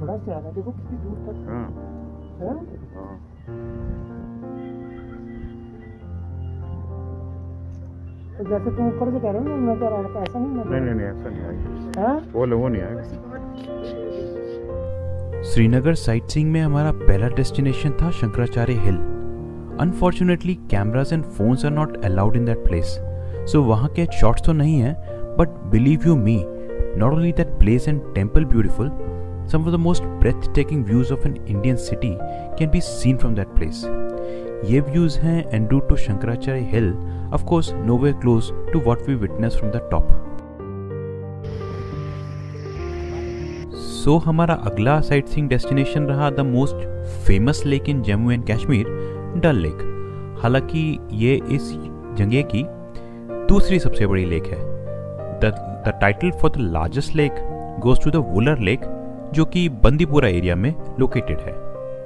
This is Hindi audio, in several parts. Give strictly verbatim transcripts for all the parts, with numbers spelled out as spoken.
बड़ा प्यारा, देखो कितनी दूर तक। हाँ हाँ? हाँ। तो जैसे तुम ऊपर से कह रहे हो ना नजर आ रहा, ऐसा नहीं नजर? नहीं नहीं नहीं ऐसा नहीं आएगा। हाँ? वो लोगों नहीं आएगा। श्रीनगर साइटसीइंग में हमारा पहला डेस्टिनेशन था Shankaracharya hill. Unfortunately cameras and phones are not allowed in that place, so वहाँ के शॉट्स तो नहीं हैं, but believe you me, not only that place and temple beautiful, some of the most breathtaking views of an Indian city can be seen from that place. ये views हैं en route to Shankaracharya Hill, of course nowhere close to what we witnessed from the top. So हमारा अगला sightseeing destination रहा the most famous lake in Jammu and Kashmir, Dal lake. हालांकि ये इस जगह की दूसरी सबसे बड़ी लेक है। The, the title for the largest lake goes to the Wular Lake, जो कि बंदीपुरा एरिया में लोकेटेड है।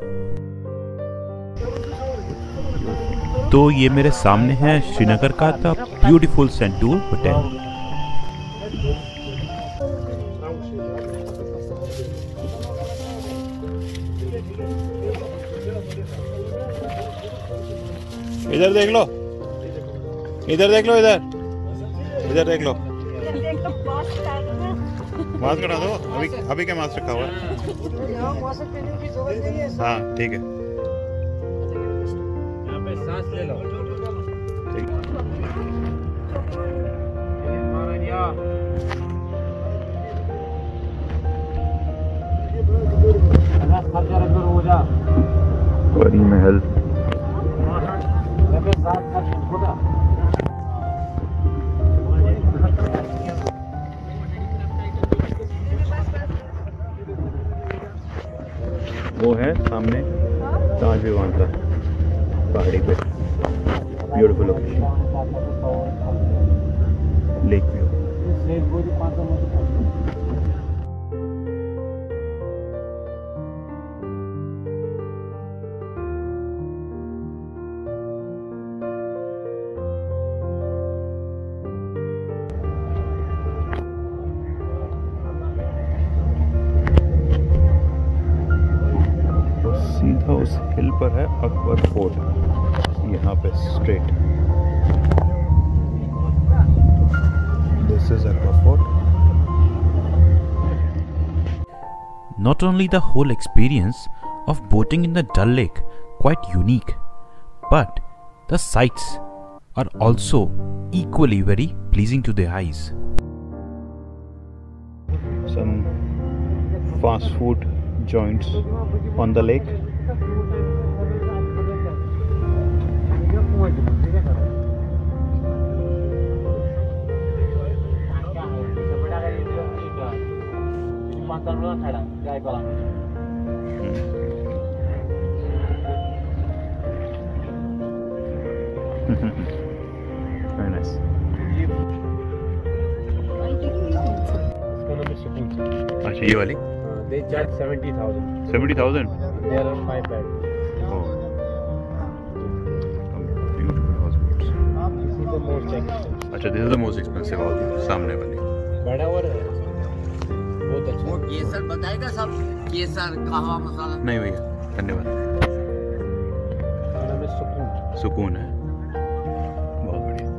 तो ये मेरे सामने है श्रीनगर का द ब्यूटीफुल सेंटूर होटल। इधर देख लो, इधर देख लो, इधर इधर देख लो। मास्क हटा दो। अभी अभी क्या मास्क रखा हुआ है? हाँ ठीक है। यहाँ पे सांस ले लो। ठीक है। परी महल। वो है सामने ताज विवान का पहाड़ी पे, ब्यूटीफुल लोकेशन, लेक व्यू। सीधा उस हिल पर है अकबर फोर्ट, यहाँ पे straight. This is Akbar fort. Not only the whole experience of boating in the Dal Lake quite unique, but the sights are also equally very pleasing to the eyes. Some fast food joints on the lake. Very nice. अच्छा ये वाली They charge seventy thousand. seventy thousand. There are five beds. Oh. Beautiful houseboats. This is the most expensive. अच्छा this is the most expensive houseboat, सामने वाली। बड़ा और बहुत अच्छा। वो केसर बताएगा सब, केसर कहवा मसाला। नहीं भैया धन्यवाद। खाना में सुकून सुकून है, बहुत बढ़िया।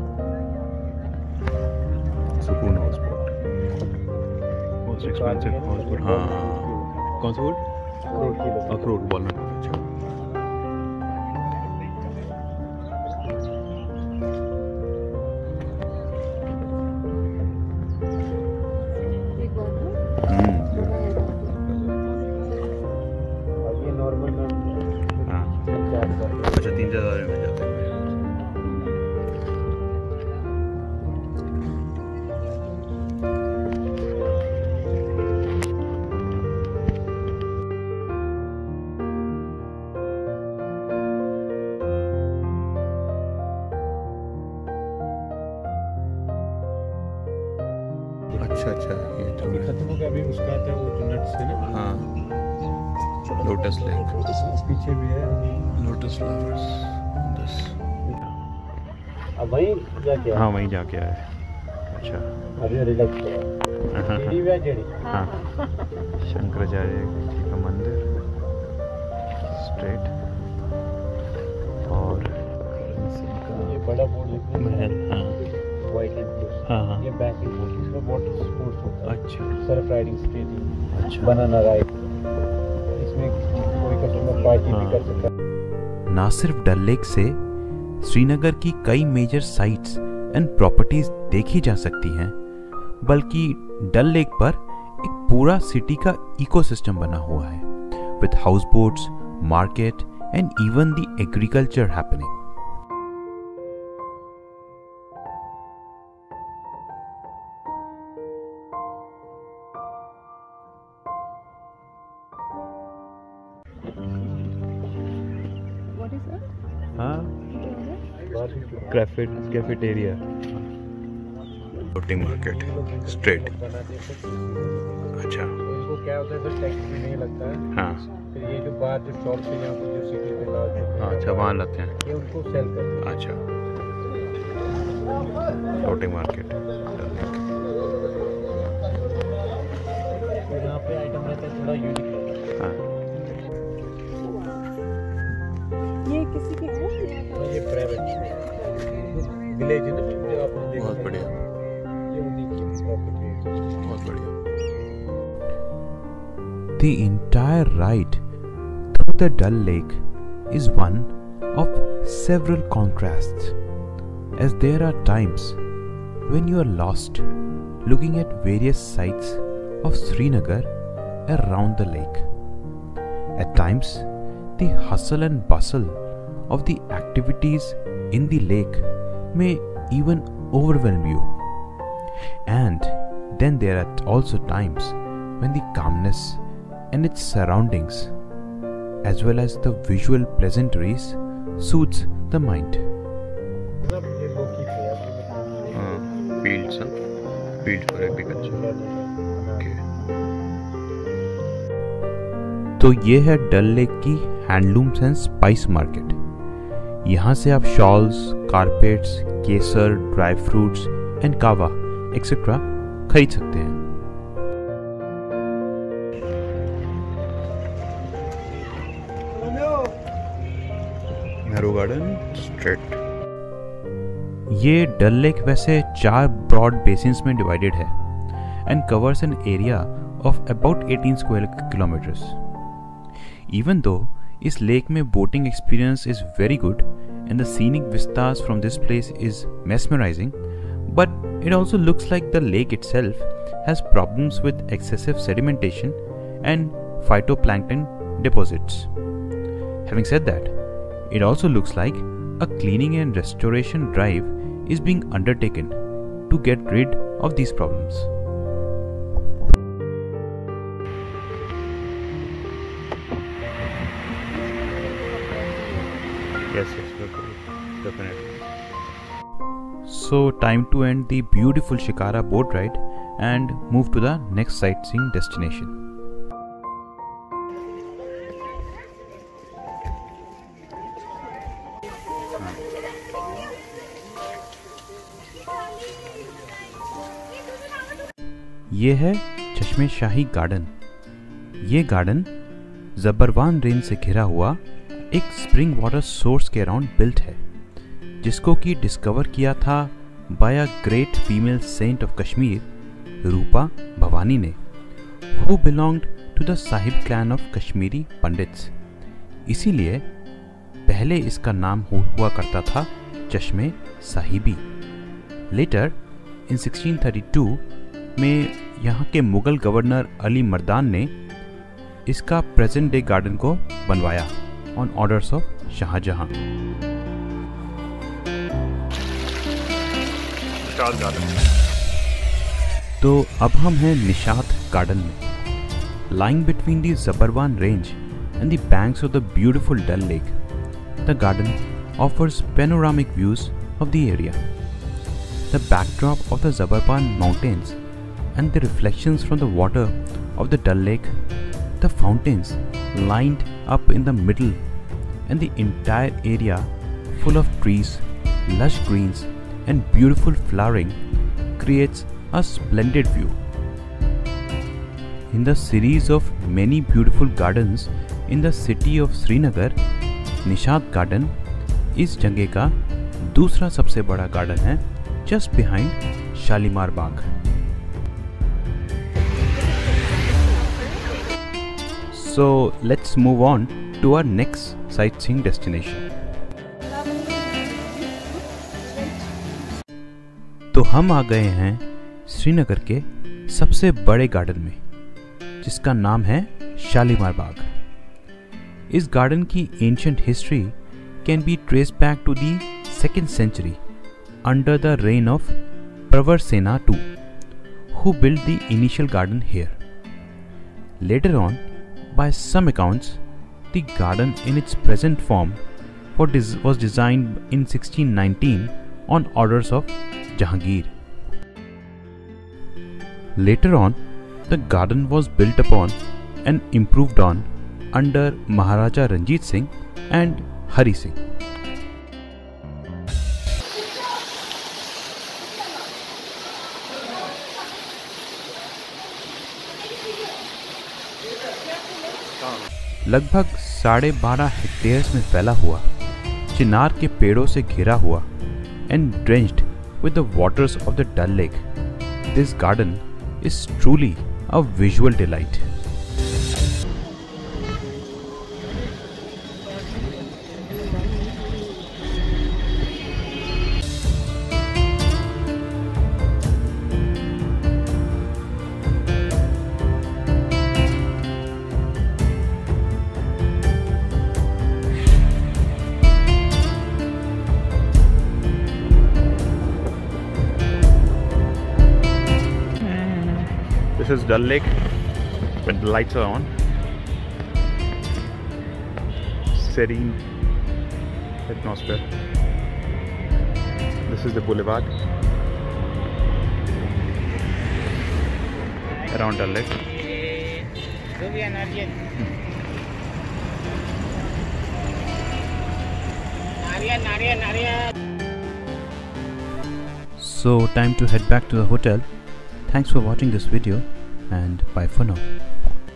सुकून हाउसबोट, मोस्ट एक्सपेंसिव हाउसबोट। हाँ कौन सा बोट? अखरोट वॉलनट। अच्छा ये नॉर्मल में हाँ अच्छा तीन चार हज़ार में जाते हैं। अच्छा अच्छा ये तो अभी खत्म हो गया, अभी उसका आता है वो जो नट्स है ना। हाँ लोटस लेक, पीछे भी है लोटस फ्लावर्स। अब वहीं जाके हाँ वहीं जाके आए। अच्छा अभी रिलैक्स दिव्या जड़ी हाँ शंकराचार्य जी का मंदिर स्ट्रेट और ये बड़ा बोर्ड लिखा है महल। हाँ व्हाइट एंड ब्लू। हाँ हाँ ये बैक बोर्ड, इसमें वाटर स्पोर्ट्स होता है, अच्छा सर्फ राइडिंग स्केटिंग, अच्छा बनाना राइड। इसमें कोई कस्टमर पार्टी हाँ। भी कर सकता है। ना सिर्फ डल लेक से श्रीनगर की कई मेजर साइट्स एंड प्रॉपर्टीज देखी जा सकती हैं, बल्कि डल लेक पर एक पूरा सिटी का इकोसिस्टम बना हुआ है with house boats, market and even the agriculture happening. What is that? हाँ बारबेक्यू कैफेट कैफेटेरिया फ्लोटिंग मार्केट स्ट्रेट। बनाते हैं सब। अच्छा तो इनको क्या होता है सर, टैक्स भी नहीं लगता है। हाँ फिर ये जो बाहर जो शॉप है यहाँ पर जो सिटी पे लाज होते हाँ हैं, अच्छा वहाँ लाते हैं। ये उनको सेल करते हैं। अच्छा फ्लोटिंग मार्केट। तो यहाँ पे आइटम रहता है थोड़ा यूनिक रहता है। हाँ ये किसी के है या तो- और ये प्राइवेट विलेज है ना, जो आपने देखा बहुत है। बढ़िया ये उनकी प्रॉपर्टी है। बहुत बढ़िया। The entire ride through the Dal Lake is one of several contrasts, as there are times when you are lost looking at various sites of Srinagar around the lake. At times, the hustle and bustle of the activities in the lake may even overwhelm you. And then there are also times when the calmness and its surroundings, as well as the visual pleasantries, soothes the mind. सब ये लोकी पे है, आपको बताऊं। हाँ फील्ड्स हाँ फील्ड फॉर एग्रीकल्चर। ओके तो ये है डल लेक की हैंडलूम्स एंड स्पाइस मार्केट। यहाँ से आप शॉल्स, कारपेट्स, केसर, dry fruits and kahwa etcetera खरीद सकते हैं। Nehru garden straight. ये डल लेक वैसे चार ब्रॉड बेसिन्स में डिवाइडेड है and covers an area of about eighteen square kilometres. Even though इस लेक में boating experience is very good and the scenic vistas from this place is mesmerizing, but it also looks like the lake itself has problems with excessive sedimentation and phytoplankton deposits. Having said that, it also looks like a cleaning and restoration drive is being undertaken to get rid of these problems. Yes, yes, बिल्कुल, definitely. So, time to end the beautiful Shikara boat ride and move to the next sightseeing destination. ये है चश्मे शाही गार्डन। ये गार्डन जबरवान रेंज से घिरा हुआ एक स्प्रिंग वाटर सोर्स के अराउंड बिल्ट है, जिसको कि डिस्कवर किया था by a great female saint of Kashmir Rupa Bhavani ने, who belonged to the Sahib clan of Kashmiri pandits. इसीलिए पहले इसका नाम हुआ करता था Chashme Sahibi. Later in sixteen thirty two में यहाँ के मुगल गवर्नर अली मर्दान ने इसका प्रेजेंट डे गार्डन को बनवाया ऑन ऑर्डर्स ऑफ शाहजहां। तो अब हम हैं निशात गार्डन में। Lying between the Zabarwan range and the banks of the beautiful Dal lake, the garden offers panoramic views of the area. The backdrop of the Zabarpan mountains and the reflections from the water of the Dal Lake, the fountains lined up in the middle, and the entire area full of trees, lush greens and beautiful flowering creates a splendid view. in the series of many beautiful gardens in the city of Srinagar, Nishat Garden इस जगह का दूसरा सबसे बड़ा गार्डन है, just behind Shalimar Bagh. So let's move on to our next sightseeing destination. तो हम आ गए हैं श्रीनगर के सबसे बड़े गार्डन में, जिसका नाम है शालीमार बाग. इस गार्डन की ancient history can be traced back to the second century under the reign of Pravarasena two, who built the initial garden here. Later on, by some accounts, the garden in its present form was designed in sixteen nineteen on orders of Jahangir. Later on, the garden was built upon and improved on under Maharaja Ranjit Singh and Hari Singh. लगभग साढ़े बारह हेक्टेयर्स में फैला हुआ, चिनार के पेड़ों से घिरा हुआ and drenched with the waters of the Dal Lake, this garden is truly a visual delight. This is Dal Lake when the lights are on. Serene atmosphere. This is the boulevard around Dal Lake. So time to head back to the hotel. Thanks for watching this video and bye for now.